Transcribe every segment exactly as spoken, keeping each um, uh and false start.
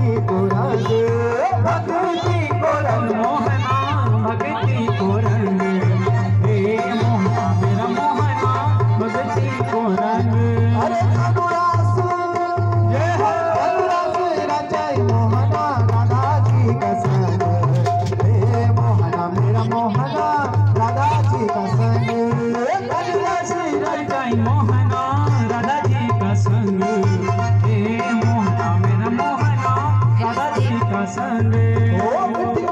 को रंग, भक्ति को रंग मोहना, भक्ति को रंग, हे मोहना मेरा मोहना, भक्ति को रंग। अरे धनुरास जय हो, धनुरास रचाई मोहना, राधा जी का संग, हे मोहना मेरा मोहना, राधा जी का संग। धनुरास रचाई मोहना, राधा जी का संग, हे मोहना मेरा मोहना, राधा जी का संग। ओ मिठी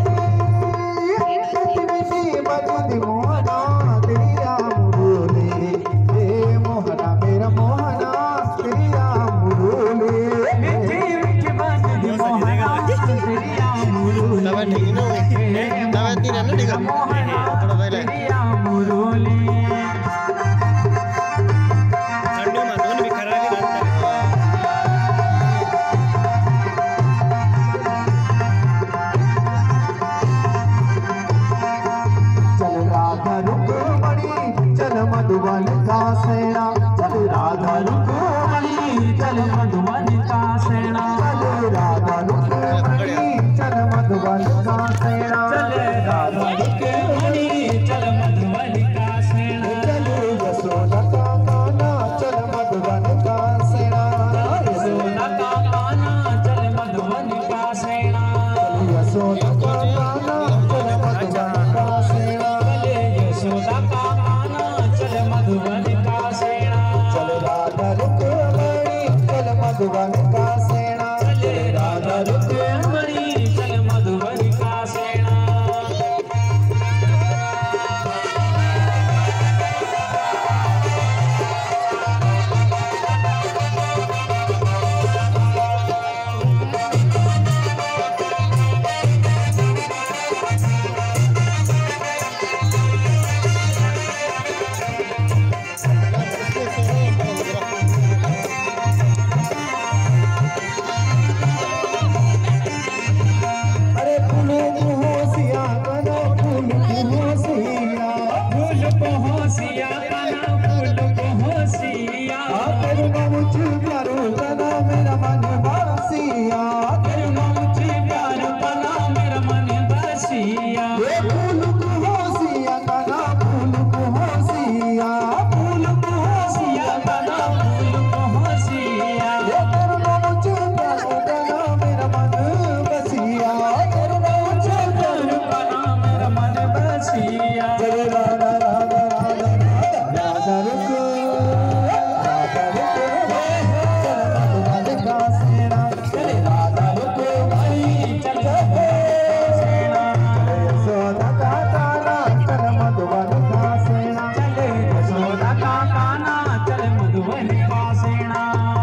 मिठी मिठी बजती मोहना तेरी राम बोले, हे मोहना मेरा मोहना तेरी राम बोले, मिठी मिठी बजती मोहना तेरी राम बोले, तब ठीक ना तब तीन ना ठीक मोहना थोड़ा पहले तेरी राम बोले। ठंडी में दोनों भी खराब ही रहता है। चल राधा रुक्मणी चल मधुबन का सेना, चल राधा रुक्मणी चल मधुबन का सेना, चल राधा रुक्मणी चल मधुबन का सेना, चल राधा रुक्मणी चल मधुबन का सेना, चल यशोदा का काना चल मधुबन का सेना, यशोदा का काना चल मधुबन का सेना, चल यशोदा का काना चल मधुबन का सेना, चल यशोदा का काना चल मधुबन का सेना, चल राधा रुक्मणी चल मधुबन का सेना, चल राधा रुक्मणी चल मधुबन का सेना। अरे फूल पहुँचिया कना फूल पहुँचिया, फूल पहुँचिया कना फूल पहुँचिया, तेरे मुझ प्यारो कना मेरा मन बसिया, तेरे मुझ प्यारो कना मेरा मन बसिया, ये फूल पहुँचिया कना फूल पहुँचिया, फूल पहुँचिया कना फूल पहुँचिया, ये तेरे मुझ प्यारो कना मेरा मन बसिया, तेरे मुझ प्यारो कना मेरा मन बसिया। जय राधा राधा राधा राधा रुक राधा रुक चल मधुबन का सेना, चल राधा रुक भाई चल सेना, चल यशोदा का काना चल मधुबन का सेना, चल यशोदा का काना चल मधुबन का सेना।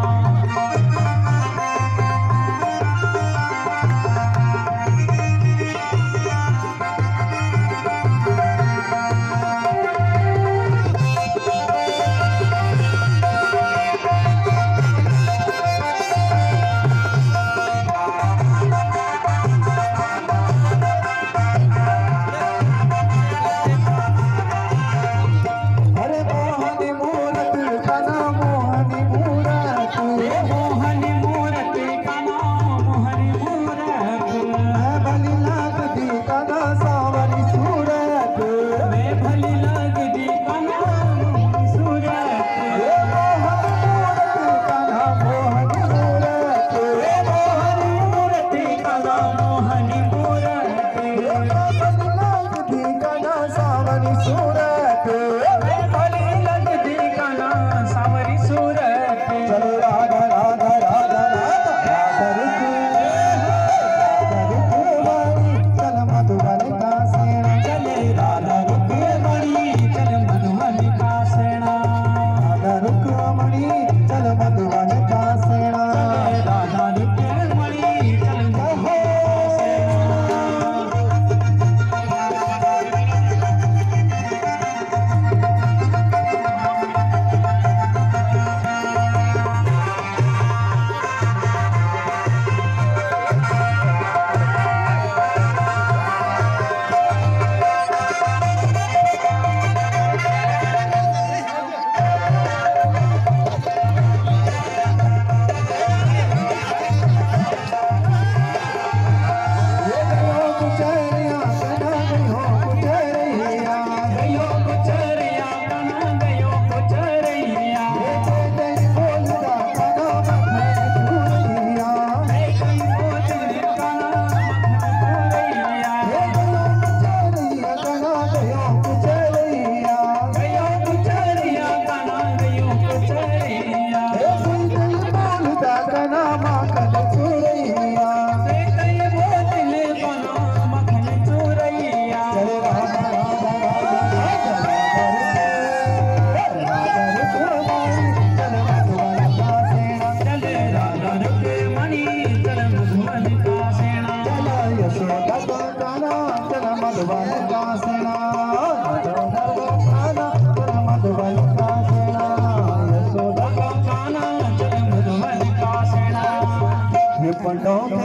अरे मोहनी मूरत कना मोहनी मूरत, मोहनी मूरत कना मोहनी मूरत, मैं भली लगती कना सावरी सूरत, मैं भली लगती कना मोहनी सूरत, ये मोहनी मूरत कना मोहनी मूरत, ये मोहनी मूरत कना मोहनी मूरत, मैं भली लगती कना सावरी सूरत, मैं भली लगती कना सावरी सूरत। चल राधा राधा राधा राधा राधा रुक राधा रुक्मणी चल मधुबन का सेना, चल राधा रुक्मणी चल मधुबन का सेना, राधा रुक्मणी चल मधुबन का सेना, राधा रुक्मणी चल मधुबन का सेना। पंडों